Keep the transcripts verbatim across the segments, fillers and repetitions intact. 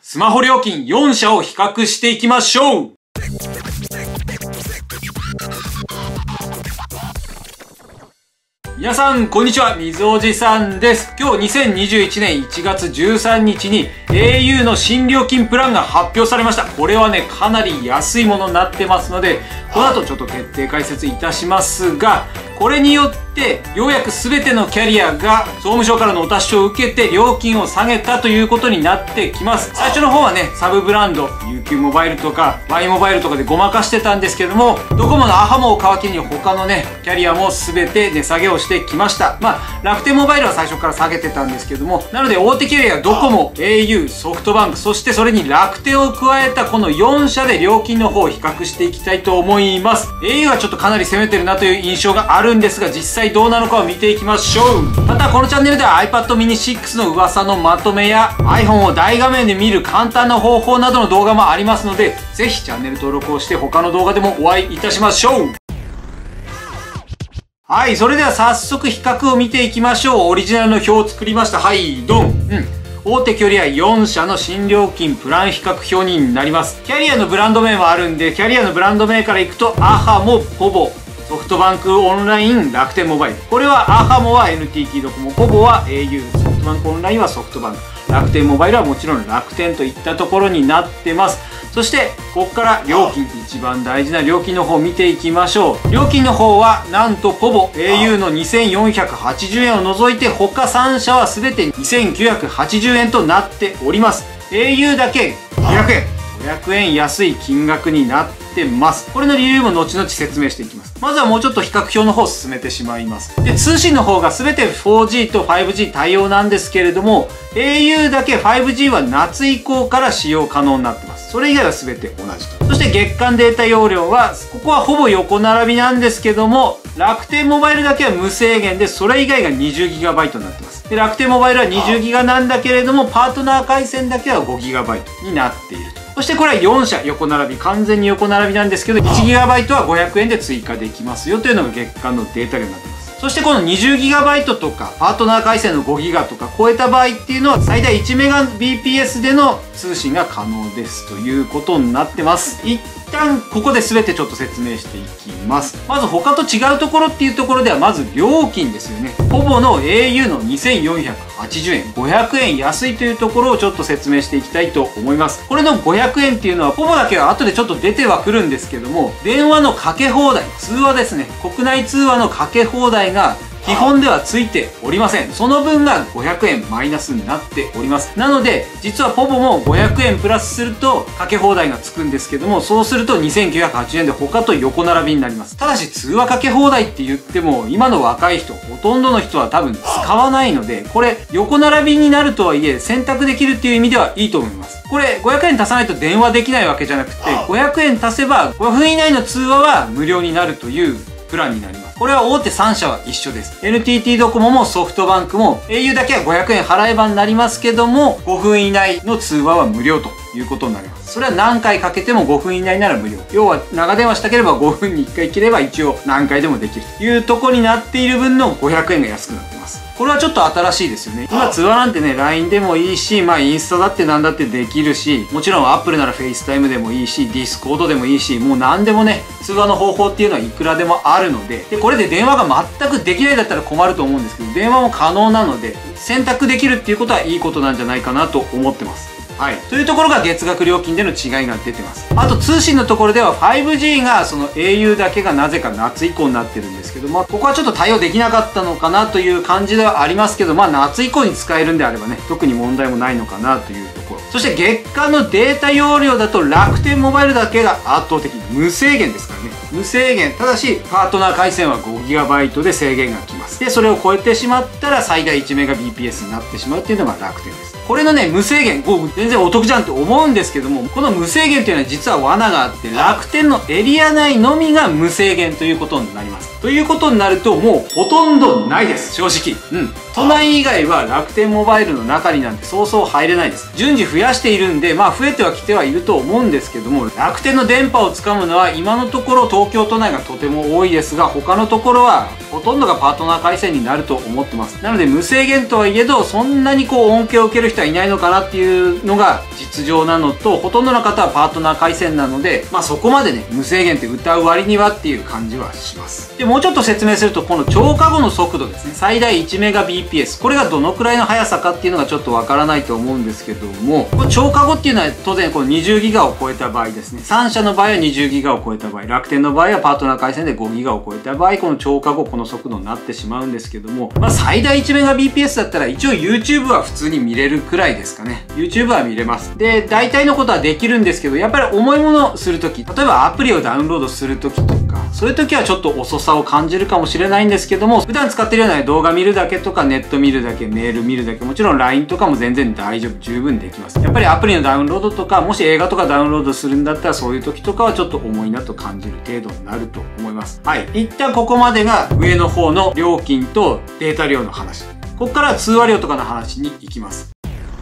スマホ料金よんしゃを比較していきましょう。皆さん、こんにちは。みずおじさんです。今日にせんにじゅういちねんいちがつじゅうさんにちに エーユー の新料金プランが発表されました。これはね、かなり安いものになってますので、この後ちょっと徹底解説いたしますが、これによってようやく全てのキャリアが総務省からのお達しを受けて料金を下げたということになってきます。最初の方はね、サブブランド ユーキュー モバイルとか Y モバイルとかでごまかしてたんですけども、ドコモのアハモを皮切りに他のねキャリアも全て値下げをしてきました。まあ楽天モバイルは最初から下げてたんですけども、なので大手キャリアドコモ、 エーユー、ソフトバンク、そしてそれに楽天を加えたこのよんしゃで料金の方を比較していきたいと思います。 エーユー はちょっとかなり攻めてるなという印象があるんですが、実際どうなのかを見ていきましょう。またこのチャンネルでは iPad mini シックスの噂のまとめや iPhone を大画面で見る簡単な方法などの動画もありますので、ぜひチャンネル登録をして他の動画でもお会いいたしましょう。はい、それでは早速比較を見ていきましょう。オリジナルの表を作りました。はい、ドン。うん。大手キャリアよんしゃの新料金プラン比較表になります。キャリアのブランド名もあるんで、キャリアのブランド名からいくと、アハモ、ポボ、ソフトバンクオンライン、楽天モバイル。これはアハモは エヌティーティー ドコモ、ポボは エーユー、ソフトバンクオンラインはソフトバンク、楽天モバイルはもちろん楽天といったところになってます。そしてここから料金、一番大事な料金の方を見ていきましょう。料金の方はなんとポボ エーユー のにせんよんひゃくはちじゅうえんを除いて他さんしゃは全てにせんきゅうひゃくはちじゅうえんとなっております。 エーユー だけごひゃくえんごひゃくえん安い金額になってます。これの理由も後々説明していきます。まずはもうちょっと比較表の方を進めてしまいます。で、通信の方が全て フォージー と ファイブジー 対応なんですけれども、 エーユー だけ ファイブジー は夏以降から使用可能になってます。それ以外は全て同じと。そして月間データ容量はここはほぼ横並びなんですけども、楽天モバイルだけは無制限で、それ以外が にじゅうギガバイト になってます。で、楽天モバイルは にじゅうギガなんだけれども、パートナー回線だけは ごギガバイト になっていると。そしてこれはよんしゃ横並び、完全に横並びなんですけど、いちギガバイト はごひゃくえんで追加できますよというのが月間のデータ量になってます。そしてこの にじゅうギガバイト とかパートナー回線の ごギガ とか超えた場合っていうのは最大 いちメガビーピーエス での通信が可能ですということになってます。一旦ここで全てちょっと説明していきます。まず他と違うところっていうところでは、まず料金ですよね。ポボの エーユー のにせんよんひゃくはちじゅうえん、ごひゃくえん安いというところをちょっと説明していきたいと思います。これのごひゃくえんっていうのはポボだけは後でちょっと出てはくるんですけども、電話のかけ放題、通話ですね、国内通話のかけ放題が基本ではついておりません。その分がごひゃくえんマイナスになっております。なので実はポボもごひゃくえんプラスするとかけ放題がつくんですけども、そうするとにせんきゅうひゃくはちじゅうえんで他と横並びになります。ただし通話かけ放題って言っても今の若い人、ほとんどの人は多分使わないので、これ横並びになるとはいえ選択できるっていう意味ではいいと思います。これごひゃくえん足さないと電話できないわけじゃなくて、ごひゃくえん足せばごふん以内の通話は無料になるというプランになります。これは大手さんしゃは一緒です。エヌティーティー ドコモもソフトバンクも エーユー だけはごひゃくえん払えばになりますけども、ごふん以内の通話は無料ということになります。それは何回かけてもごふん以内なら無料。要は長電話したければごふんにいっかい切れば一応何回でもできるというところになっている分のごひゃくえんが安くなってます。これはちょっと新しいですよね。今通話なんてね、ライン でもいいし、まあインスタだってなんだってできるし、もちろん Apple なら FaceTime でもいいし、Discord でもいいし、もう何でもね、通話の方法っていうのはいくらでもあるので、で、これで電話が全くできないだったら困ると思うんですけど、電話も可能なので、選択できるっていうことはいいことなんじゃないかなと思ってます。はい。というところが月額料金での違いが出てます。あと通信のところでは ファイブジー がその エーユー だけがなぜか夏以降になってるんですけども、ここはちょっと対応できなかったのかなという感じではありますけど、まあ夏以降に使えるんであればね、特に問題もないのかなというところ。そして月間のデータ容量だと楽天モバイルだけが圧倒的に無制限ですからね。無制限。ただしパートナー回線は ごギガバイト で制限がきます。で、それを超えてしまったら最大 いちメガビーピーエス になってしまうっていうのが楽天です。これのね、無制限、お全然お得じゃんって思うんですけども、この無制限っていうのは実は罠があって、楽天のエリア内のみが無制限ということになります。ということになると、もうほとんどないです、正直。うん。都内以外は楽天モバイルの中になんてそうそう入れないです。順次増やしているんで、まあ増えてはきてはいると思うんですけども、楽天の電波をつかむのは今のところ東京都内がとても多いですが、他のところはほとんどがパートナー回線になると思ってます。なので無制限とはいえど、そんなにこう恩恵を受ける人人はいないのかなっていうのが実情なのと、ほとんどの方はパートナー回線なので、まあそこまでね、無制限って歌う割にはっていう感じはします。で、もうちょっと説明すると、この超過後の速度ですね。最大 いちメガビーピーエス。これがどのくらいの速さかっていうのがちょっとわからないと思うんですけども、これ超過後っていうのは当然このにじゅうギガを超えた場合ですね。さん社の場合はにじゅうギガを超えた場合、楽天の場合はパートナー回線でごギガを超えた場合、この超過後この速度になってしまうんですけども、まあ最大 いちメガビーピーエス だったら一応 YouTube は普通に見れるくらいですかね。YouTube は見れます。で、大体のことはできるんですけど、やっぱり重いものをするとき、例えばアプリをダウンロードするときとか、そういうときはちょっと遅さを感じるかもしれないんですけども、普段使ってるような動画見るだけとか、ネット見るだけ、メール見るだけ、もちろん ライン とかも全然大丈夫、十分できます。やっぱりアプリのダウンロードとか、もし映画とかダウンロードするんだったら、そういう時とかはちょっと重いなと感じる程度になると思います。はい。一旦ここまでが上の方の料金とデータ量の話。ここからは通話料とかの話に行きます。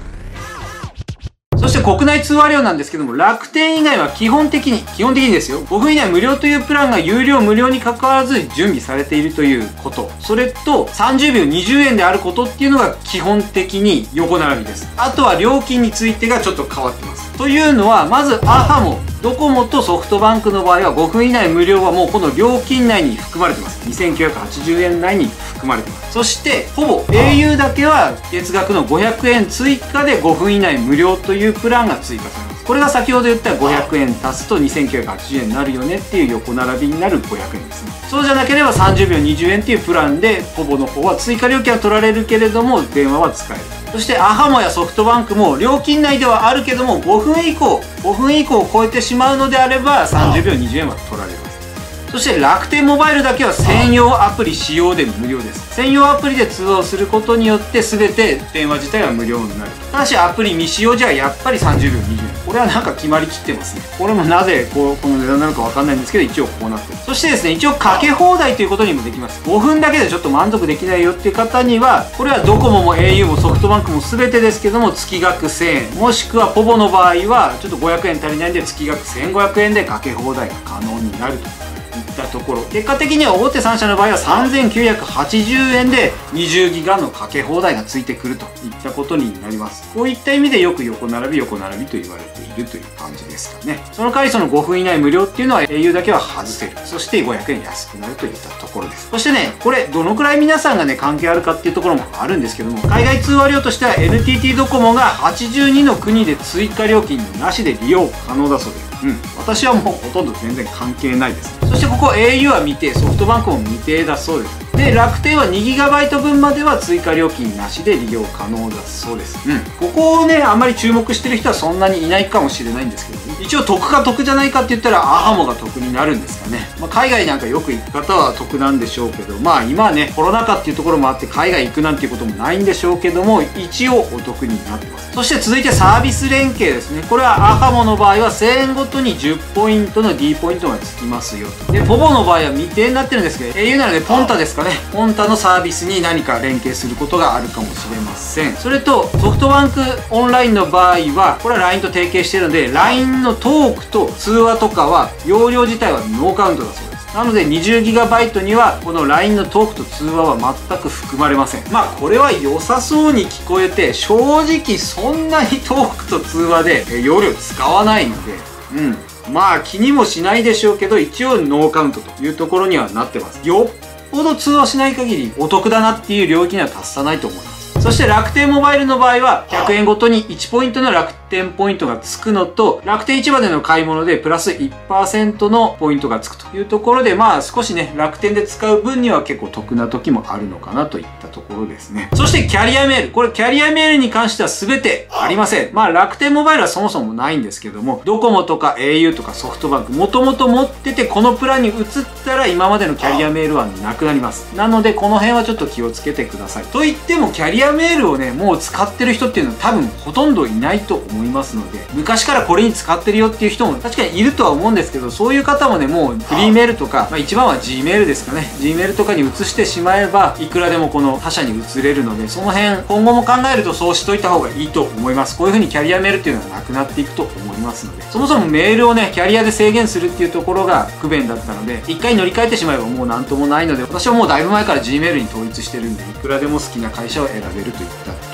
そして国内通話料なんですけども、楽天以外は基本的に、基本的にですよ、ごふん以内無料というプランが有料無料に関わらず準備されているということ。それとさんじゅうびょうにじゅうえんであることっていうのが基本的に横並びです。あとは料金についてがちょっと変わってます。というのは、まずアハモ、ドコモとソフトバンクの場合はごふん以内無料はもうこの料金内に含まれてます。にせんきゅうひゃくはちじゅうえん内に含まれてます。そしてほぼ エーユー だけは月額のごひゃくえん追加でごふん以内無料というプランが追加されます。これが先ほど言ったごひゃくえん足すとにせんきゅうひゃくはちじゅうえんになるよねっていう横並びになるごひゃくえんですね。そうじゃなければさんじゅうびょうにじゅうえんっていうプランでほぼの方は追加料金は取られるけれども電話は使える。そしてアハモやソフトバンクも料金内ではあるけどもごふん以降ごふん以降を超えてしまうのであればさんじゅうびょうにじゅうえんは取られます。そして楽天モバイルだけは専用アプリ使用で無料です。専用アプリで通話をすることによって全て電話自体は無料になる。ただしアプリ未使用じゃやっぱりさんじゅうびょうにじゅうえん。これはなんか決まりきってますね。これもなぜこうこの値段なのかわかんないんですけど一応こうなってる。そしてですね、一応かけ放題ということにもできます。ごふんだけでちょっと満足できないよっていう方には、これはドコモも エーユー もソフトバンクも全てですけども月額せんえん、もしくはポボの場合はちょっとごひゃくえん足りないんで月額せんごひゃくえんでかけ放題が可能になるといったところ、結果的には大手さん社の場合はさんぜんきゅうひゃくはちじゅうえんでにじゅうギガのかけ放題がついてくるといったことになります。こういった意味でよく横並び横並びと言われているという感じですかね。その代わりそのごふん以内無料っていうのは エーユー だけは外せる。そしてごひゃくえん安くなるといったところです。そしてね、これどのくらい皆さんがね関係あるかっていうところもあるんですけども、海外通話料としては エヌティーティー ドコモがはちじゅうにの国で追加料金なしで利用可能だそうです。うん、私はもうほとんど全然関係ないです。そしてここ エーユー は未定、ソフトバンクも未定だそうです。で、楽天は にギガバイト 分までは追加料金なしで利用可能だそうです。うん。ここをね、あんまり注目してる人はそんなにいないかもしれないんですけどね。一応得か得じゃないかって言ったらアハモが得になるんですかね。まあ、海外なんかよく行く方は得なんでしょうけど、まあ今はね、コロナ禍っていうところもあって海外行くなんていうこともないんでしょうけども、一応お得になってます。そして続いてサービス連携ですね。これはアハモの場合はせんえんごとにじゅっポイントの D ポイントがつきますよと。で、ポボの場合は未定になってるんですけど、エーユー なのでポンタですかね。ポンタのサービスに何か連携することがあるかもしれません。それと、ソフトバンクオンラインの場合は、これは ライン と提携しているので、ライン のトークと通話とかは、容量自体はノーカウントだそうです。なので にじゅうギガバイト にはこの ライン のトークと通話は全く含まれません。まあこれは良さそうに聞こえて、正直そんなにトークと通話で容量使わないので、うん。まあ気にもしないでしょうけど、一応ノーカウントというところにはなってます。よっぽど通話しない限りお得だなっていう領域には達さないと思います。そして楽天モバイルの場合はひゃくえんごとにいちポイントの楽天ポイントがつくのと、楽天市場での買い物でプラス いちパーセント のポイントがつくというところで、まあ少しね、楽天で使う分には結構得な時もあるのかなといったところですね。そしてキャリアメール。これキャリアメールに関しては全てありません。まあ楽天モバイルはそもそもないんですけども、ドコモとか エーユー とかソフトバンク、もともと持っててこのプランに移ったら今までのキャリアメールはなくなります。なのでこの辺はちょっと気をつけてください。と言ってもキャリアメールをね、もう使ってる人っていうのは多分ほとんどいないと思いますので、昔からこれに使ってるよっていう人も確かにいるとは思うんですけど、そういう方もね、もうフリーメールとか、まあ一番は G メールですかね。G メールとかに移してしまえば、いくらでもこの他社に移れるので、その辺今後も考えるとそうしといた方がいいと思います。こういう風にキャリアメールっていうのはなくなっていくと思いますので、そもそもメールをね、キャリアで制限するっていうところが不便だったので、一回乗り換えてしまえばもうなんともないので、私はもうだいぶ前から G メールに統一してるんで、いくらでも好きな会社を選べるといったところ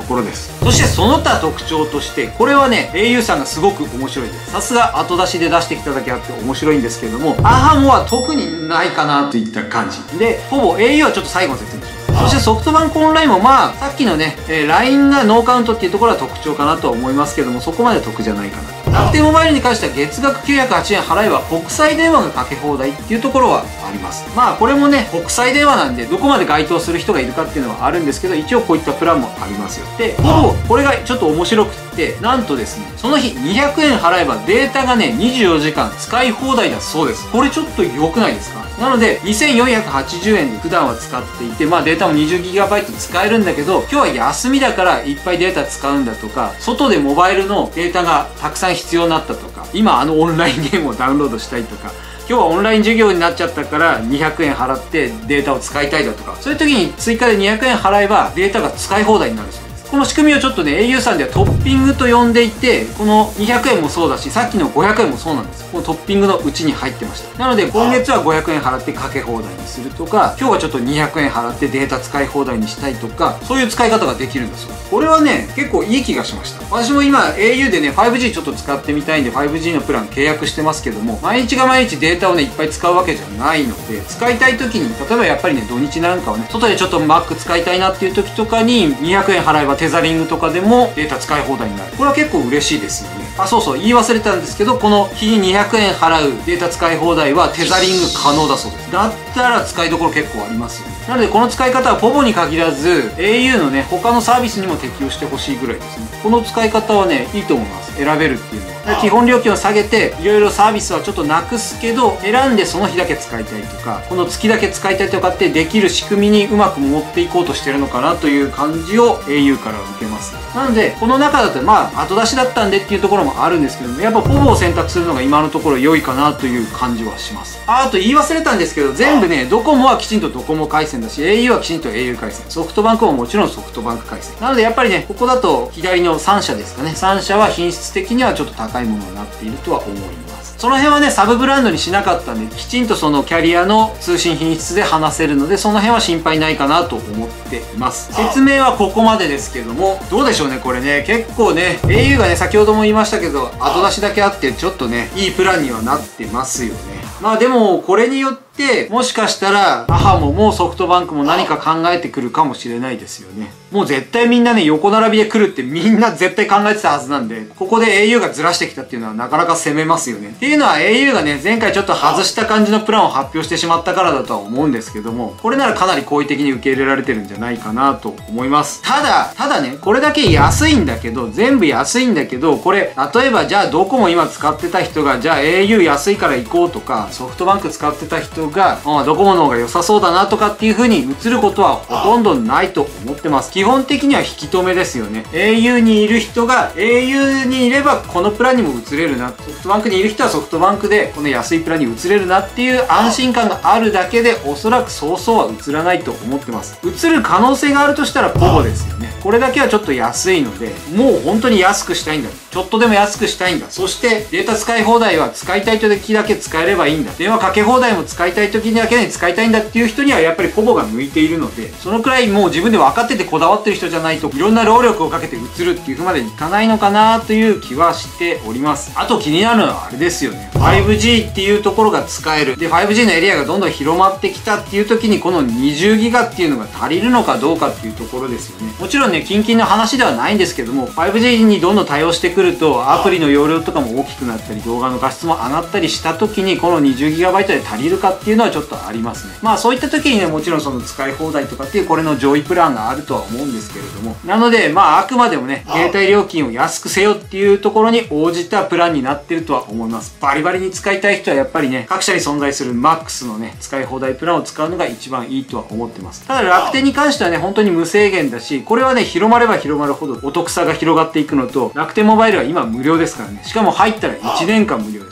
ところです。そしてその他特徴として、これはね エーユー さんがすごく面白いです。さすが後出しで出してきただけあって面白いんですけども、アハモは特にないかなといった感じで、ほぼ エーユー はちょっと最後の説明します。そしてソフトバンクオンラインもまあさっきのね、えー、ライン がノーカウントっていうところは特徴かなとは思いますけども、そこまで得じゃないかな。楽天モバイルに関しては月額きゅうひゃくはちえん払えば国際電話がかけ放題っていうところはあります。まあこれもね国際電話なんでどこまで該当する人がいるかっていうのはあるんですけど、一応こういったプランもありますよ。でほぼこれがちょっと面白くって、なんとですねその日にひゃくえん払えばデータがねにじゅうよじかん使い放題だそうです。これちょっと良くないですか？なのでにせんよんひゃくはちじゅうえんで普段は使っていて、まあデータも にじゅうギガバイト 使えるんだけど、今日は休みだからいっぱいデータ使うんだとか、外でモバイルのデータがたくさん必要になったとか、今あのオンラインゲームをダウンロードしたいとか、今日はオンライン授業になっちゃったからにひゃくえん払ってデータを使いたいだとか、そういう時に追加でにひゃくえん払えばデータが使い放題になるそうです。この仕組みをちょっとね エーユー さんではトッピングと呼んでいて、このにひゃくえんもそうだし、さっきのごひゃくえんもそうなんです。このトッピングのうちに入ってました。なので今月はごひゃくえん払ってかけ放題にするとか、今日はちょっとにひゃくえん払ってデータ使い放題にしたいとか、そういう使い方ができるんですよ。これはね結構いい気がしました。私も今 エーユー でね ファイブジー ちょっと使ってみたいんで ファイブジー のプラン契約してますけども、毎日が毎日データをねいっぱい使うわけじゃないので、使いたい時に例えばやっぱりね土日なんかはね外でちょっと Mac 使いたいなっていう時とかににひゃくえん払えばテザリングとかでもデータ使い放題になる。これは結構嬉しいですよね。あ、そうそう言い忘れたんですけど、この日ににひゃくえん払うデータ使い放題はテザリング可能だそうです。だったら使いどころ結構ありますよね。なのでこの使い方はポボに限らず エーユー のね他のサービスにも適用してほしいぐらいですね。この使い方はねいいと思います。選べるっていうのは基本料金を下げていろいろサービスはちょっとなくすけど、選んでその日だけ使いたいとか、この月だけ使いたいとかってできる仕組みにうまく持っていこうとしてるのかなという感じを エーユー から受けます。なのでこの中だとまあ後出しだったんでっていうところもあるんですけども、やっぱポボを選択するのが今のところ良いかなという感じはします。ああと言い忘れたんですけど、全部ねドコモはきちんとドコモ回線だし エーユー はきちんと エーユー 回線、ソフトバンクももちろんソフトバンク回線なので、やっぱりねここだと左のさん社ですかね、さん社は品質的にはちょっと高いものになっているとは思います。その辺はねサブブランドにしなかったんで、きちんとそのキャリアの通信品質で話せるので、その辺は心配ないかなと思っています。説明はここまでですけども、どうでしょうねこれね、結構ね エーユー がね先ほども言いましたけど後出しだけあってちょっとねいいプランにはなってますよね。まあでもこれによってもしかしたらアハモもソフトバンクも何か考えてくるかもしれないですよね。もう絶対みんなね横並びで来るってみんな絶対考えてたはずなんで、ここで エーユー がずらしてきたっていうのはなかなか攻めますよね。っていうのは エーユー がね前回ちょっと外した感じのプランを発表してしまったからだとは思うんですけども、これならかなり好意的に受け入れられてるんじゃないかなと思います。ただただねこれだけ安いんだけど、全部安いんだけど、これ例えばじゃあドコモ今使ってた人がじゃあ エーユー 安いから行こうとか、ソフトバンク使ってた人があドコモの方が良さそうだなとかっていう風に移ることはほとんどないと思ってます。基本的には引き止めですよね。 エーユー にいる人が エーユー にいればこのプランにも移れるな、ソフトバンクにいる人はソフトバンクでこの安いプランに移れるなっていう安心感があるだけで、おそらくそうそうは移らないと思ってます。移る可能性があるとしたらポボですよね。これだけはちょっと安いので、もう本当に安くしたいんだ、ちょっとでも安くしたいんだ、そしてデータ使い放題は使いたい時だけ使えればいいんだ、電話かけ放題も使いたい時だけに使いたいんだっていう人にはやっぱりポボが向いているので、そのくらいもう自分で分かっててこだわってる人じゃないといろんな労力をかけて移るっていう風までいかないのかなという気はしております。あと気になるのはあれですよね、 ファイブジー っていうところが使えるで ファイブジー のエリアがどんどん広まってきたっていう時にこのにじゅうギガっていうのが足りるのかどうかっていうところですよね。もちろんね近々の話ではないんですけども、 ファイブジー にどんどん対応してくるとアプリの容量とかも大きくなったり動画の画質も上がったりした時にこの にじゅうギガバイト で足りるかっていうのはちょっとありますね。まあそういった時にねもちろんその使い放題とかっていうこれの上位プランがあるとは思うんですけれども、なのでまああくまでもね携帯料金を安くせよっていうところに応じたプランになってるとは思います。バリバリに使いたい人はやっぱりね各社に存在する マックス のね使い放題プランを使うのが一番いいとは思ってます。ただ楽天に関してはね本当に無制限だし、これはね広まれば広まるほどお得さが広がっていくのと、楽天モバイルは今無料ですからね、しかも入ったらいちねんかん無料です。 。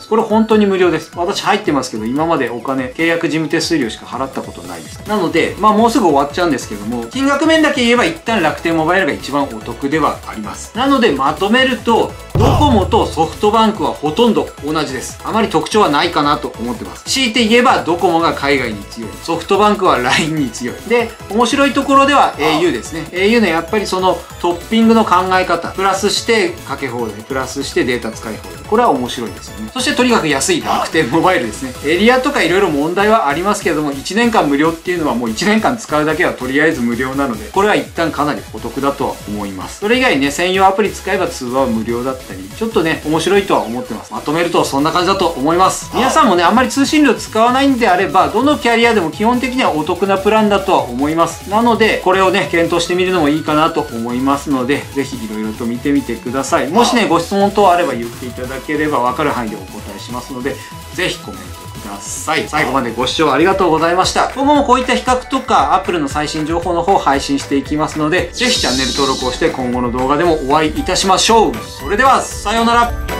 これ本当に無料です。私入ってますけど、今までお金、契約事務手数料しか払ったことないです。なので、まあもうすぐ終わっちゃうんですけども、金額面だけ言えば一旦楽天モバイルが一番お得ではあります。なのでまとめると、ドコモとソフトバンクはほとんど同じです。あまり特徴はないかなと思ってます。強いて言えばドコモが海外に強い。ソフトバンクは ライン に強い。で、面白いところでは エーユー ですね。エーユー のやっぱりそのトッピングの考え方、プラスしてかけ放題、プラスしてデータ使い放題。これは面白いですよね。そしてとにかく安い楽天モバイルですね。エリアとかいろいろ問題はありますけれども、いちねんかん無料っていうのはもういちねんかん使うだけはとりあえず無料なので、これは一旦かなりお得だとは思います。それ以外ね、専用アプリ使えば通話は無料だったり、ちょっとね、面白いとは思ってます。まとめるとそんな感じだと思います。皆さんもね、あんまり通信料使わないんであれば、どのキャリアでも基本的にはお得なプランだとは思います。なので、これをね、検討してみるのもいいかなと思いますので、ぜひいろいろと見てみてください。もしね、ご質問等あれば言っていただければ分かる範囲でお答えしますので、ぜひコメントください。最後までご視聴ありがとうございました。今後もこういった比較とか Apple の最新情報の方を配信していきますので、ぜひチャンネル登録をして今後の動画でもお会いいたしましょう。それでは、さようなら。